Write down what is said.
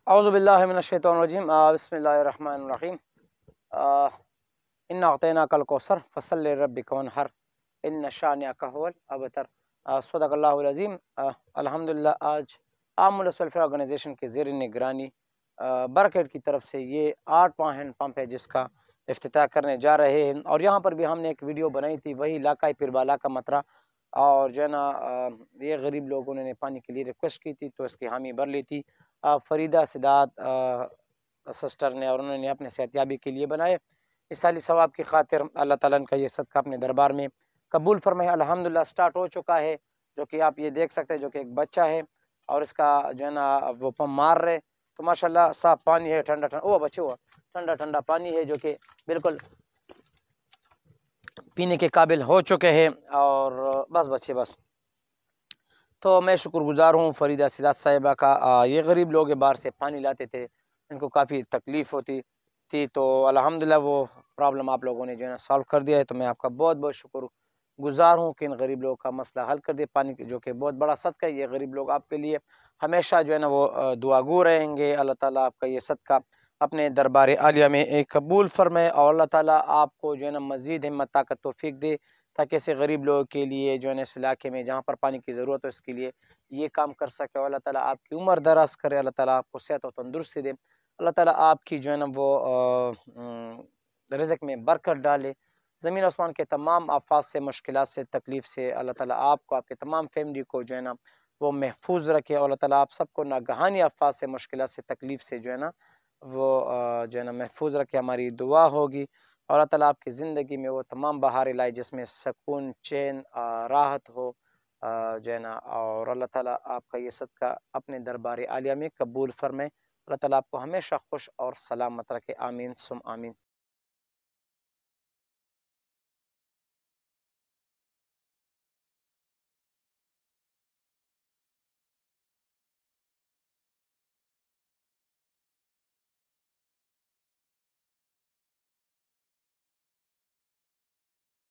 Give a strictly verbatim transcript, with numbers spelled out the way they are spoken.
اعوذ باللہ من الشیطان الرجیم بسم اللہ الرحمن الرحیم انا اعطیناک الکوثر فصل لربک وانحر ان شانئک هو الابتر۔ صدق اللہ العظیم۔ الحمدللہ آج عام ویلفیئر آرگنائزیشن کے زیر نگرانی برکٹ کی طرف سے یہ آرٹ پاں ہینڈ پمپ ہے جس کا افتتاح کرنے جا رہے ہیں، اور یہاں پر بھی ہم نے ایک ویڈیو بنائی تھی، وہی علاقہ پربالا کا مترا، اور جو ہے نا یہ غریب لوگوں نے پانی کے لیے ریکویسٹ کی تھی تو اس کی حامی بھر لی تھی فریدہ سداد سسٹر نے، اور انہوں نے اپنے صحتیابی کے لیے بنائے۔ اس سالی ثواب کی خاطر اللہ تعالیٰ کا یہ صدقہ اپنے دربار میں قبول فرمائے۔ الحمدللہ سٹارٹ ہو چکا ہے، جو کہ آپ یہ دیکھ سکتے ہیں، جو کہ ایک بچہ ہے اور اس کا جو ہے نا وہ پمپ مار رہے، تو ماشاءاللہ صاف پانی ہے، ٹھنڈا ٹھنڈا او بچے ہوا ٹھنڈا ٹھنڈا پانی ہے، جو کہ بالکل پینے کے قابل ہو چکے ہیں۔ اور بس بچے بس تو میں شکر گزار ہوں فریدہ سداد صاحبہ کا۔ یہ غریب لوگ باہر سے پانی لاتے تھے، ان کو کافی تکلیف ہوتی تھی، تو الحمدللہ وہ پرابلم آپ لوگوں نے جو ہے نا سالو کر دیا ہے، تو میں آپ کا بہت بہت شکر گزار ہوں کہ ان غریب لوگوں کا مسئلہ حل کر دے پانی کے، جو کہ بہت بڑا صدقہ ہے۔ یہ غریب لوگ آپ کے لیے ہمیشہ جو ہے نا وہ دعا گو رہیں گے۔ اللہ تعالیٰ آپ کا یہ صدقہ اپنے دربار عالیہ میں ایک قبول فرمائے، اور اللہ تعالیٰ آپ کو جو ہے نا مزید ہمت طاقت توفیق دے، تاکہ ایسے غریب لوگوں کے لیے جو ہے نا اس علاقے میں جہاں پر پانی کی ضرورت ہو اس کے لیے یہ کام کر سکے، اور اللہ تعالیٰ آپ کی عمر دراز کرے، اللہ تعالیٰ آپ کو صحت و تندرستی دے، اللہ تعالیٰ آپ کی جو ہے نا وہ رزق میں برکت ڈالے، زمین آسمان کے تمام آفات سے، مشکلات سے، تکلیف سے اللہ تعالیٰ آپ کو، آپ کے تمام فیملی کو جو ہے نا وہ محفوظ رکھے، اور اللہ تعالیٰ آپ سب کو ناگہانی آفات سے، مشکلات سے، تکلیف سے جو ہے نا وہ جو ہے نا محفوظ رکھے، ہماری دعا ہوگی۔ اور اللہ تعالیٰ آپ کی زندگی میں وہ تمام بہاریں لائے جس میں سکون، چین، راحت ہو جو ہے نا، اور اللہ تعالیٰ آپ کا یہ صدقہ اپنے دربار عالیہ میں قبول فرمائے۔ اللہ تعالیٰ آپ کو ہمیشہ خوش اور سلامت رکھے، آمین ثم آمین۔